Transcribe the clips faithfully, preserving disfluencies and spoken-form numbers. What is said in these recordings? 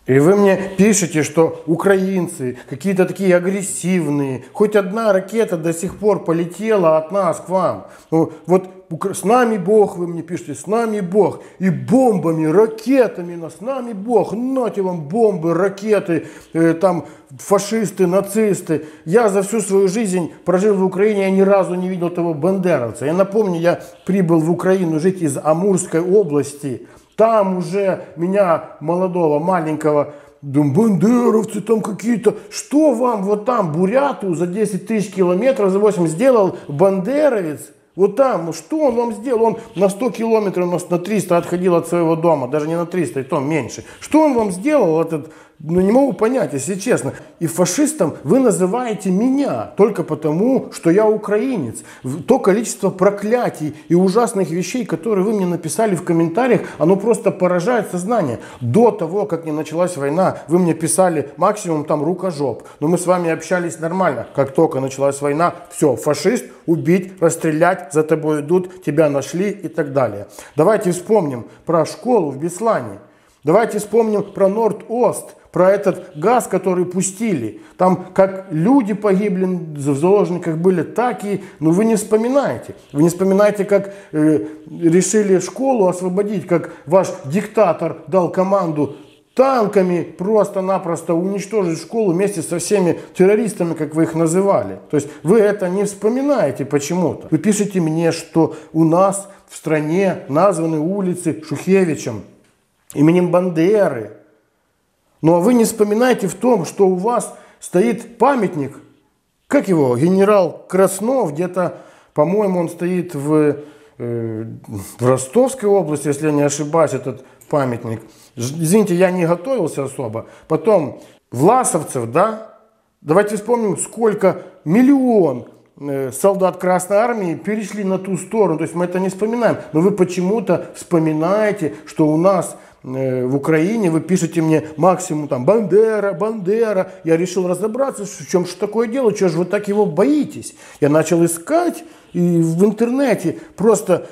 И вы мне пишете, что украинцы какие-то такие агрессивные. Хоть одна ракета до сих пор полетела от нас к вам. Ну, вот с нами Бог, вы мне пишете, с нами Бог. И бомбами, ракетами, с нами Бог. Нате вам бомбы, ракеты, э, там фашисты, нацисты. Я за всю свою жизнь прожил в Украине, я ни разу не видел того бандеровца. Я напомню, я прибыл в Украину жить из Амурской области. Там уже меня, молодого, маленького, думаю, бандеровцы там какие-то. Что вам вот там, буряту, за десять тысяч километров, за восемь сделал бандеровец? Вот там, что он вам сделал? Он на сто километров, на триста отходил от своего дома, даже не на триста, и то меньше. Что он вам сделал, этот, ну не могу понять, если честно. И фашистом вы называете меня только потому, что я украинец. То количество проклятий и ужасных вещей, которые вы мне написали в комментариях, оно просто поражает сознание. До того, как не началась война, вы мне писали максимум там рукожоп. Но мы с вами общались нормально. Как только началась война, все, фашист, убить, расстрелять, за тобой идут, тебя нашли и так далее. Давайте вспомним про школу в Беслане. Давайте вспомним про Норд-Ост, про этот газ, который пустили. Там как люди погибли, в заложниках были, так и... Ну вы не вспоминаете. Вы не вспоминаете, как э, решили школу освободить, как ваш диктатор дал команду танками просто-напросто уничтожить школу вместе со всеми террористами, как вы их называли. То есть вы это не вспоминаете почему-то. Вы пишете мне, что у нас в стране названы улицы Шухевичем, именем Бандеры. Ну а вы не вспоминаете в том, что у вас стоит памятник, как его, генерал Краснов, где-то, по-моему, он стоит в, э, в Ростовской области, если я не ошибаюсь, этот памятник. Извините, я не готовился особо. Потом Власовцев, да? Давайте вспомним, сколько миллион э, солдат Красной Армии перешли на ту сторону. То есть мы это не вспоминаем. Но вы почему-то вспоминаете, что у нас в Украине, вы пишете мне максимум там Бандера, Бандера. Я решил разобраться, в чем же такое дело, что же вы так его боитесь. Я начал искать и в интернете просто,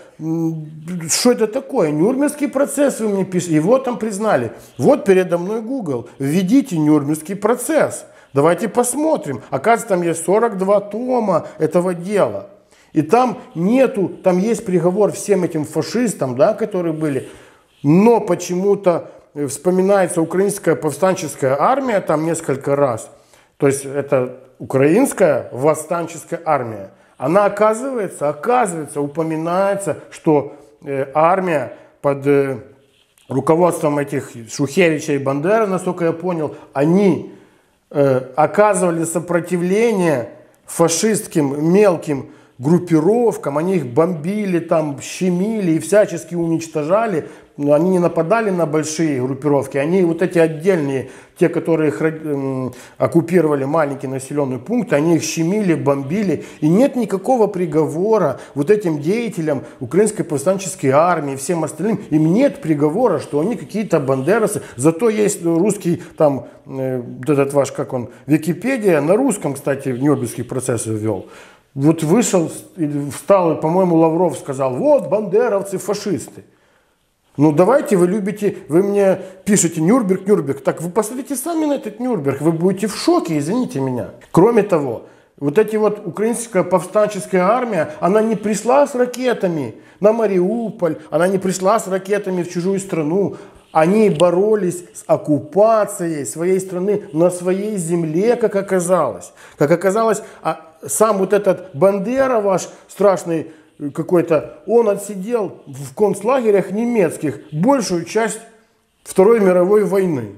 что это такое, Нюрнбергский процесс вы мне пишете, его там признали. Вот передо мной Google, введите Нюрнбергский процесс. Давайте посмотрим. Оказывается, там есть сорок два тома этого дела. И там нету, там есть приговор всем этим фашистам, да, которые были. Но почему-то вспоминается украинская повстанческая армия там несколько раз. То есть это украинская восстанческая армия. Она оказывается, оказывается, упоминается, что э, армия под э, руководством этих Шухевича и Бандеры, насколько я понял, они э, оказывали сопротивление фашистским мелким группировкам, они их бомбили, там, щемили и всячески уничтожали. Но они не нападали на большие группировки, они вот эти отдельные, те, которые э, оккупировали маленькие населенные пункты, они их щемили, бомбили. И нет никакого приговора вот этим деятелям украинской повстанческой армии, всем остальным. Им нет приговора, что они какие-то бандеровцы. Зато есть русский, там, э, этот ваш, как он, Википедия, на русском, кстати, Нюрнбергский процесс ввел. Вот вышел, встал, по-моему, Лавров сказал, вот бандеровцы, фашисты. Ну давайте, вы любите, вы мне пишете Нюрнберг, Нюрнберг. Так вы посмотрите сами на этот Нюрнберг, вы будете в шоке, извините меня. Кроме того, вот эти вот украинская повстанческая армия, она не пришла с ракетами на Мариуполь, она не пришла с ракетами в чужую страну. Они боролись с оккупацией своей страны на своей земле, как оказалось. Как оказалось, а сам вот этот Бандера ваш страшный какой-то, он отсидел в концлагерях немецких большую часть Второй мировой войны.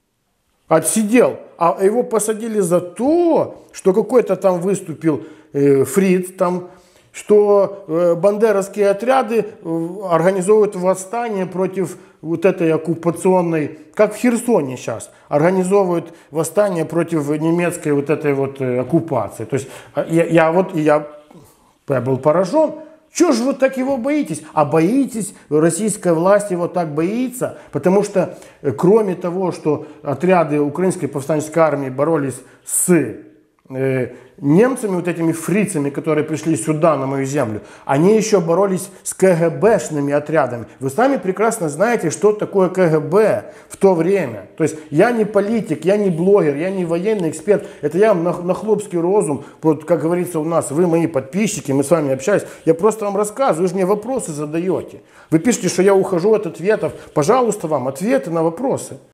Отсидел. А его посадили за то, что какой-то там выступил э, фриц, там, что э, бандеровские отряды э, организовывают восстание против вот этой оккупационной, как в Херсоне сейчас, организовывают восстание против немецкой вот этой вот э, оккупации. То есть я, я вот, я, я был поражен. Чего же вы так его боитесь? А боитесь, российская власть его так боится, потому что кроме того, что отряды украинской повстанческой армии боролись с э, немцами, вот этими фрицами, которые пришли сюда, на мою землю, они еще боролись с КГБшными отрядами. Вы сами прекрасно знаете, что такое КГБ в то время. То есть я не политик, я не блогер, я не военный эксперт. Это я на, на хлопский розум, вот как говорится у нас, вы мои подписчики, мы с вами общаемся. Я просто вам рассказываю, вы же мне вопросы задаете. Вы пишете, что я ухожу от ответов. Пожалуйста, вам ответы на вопросы.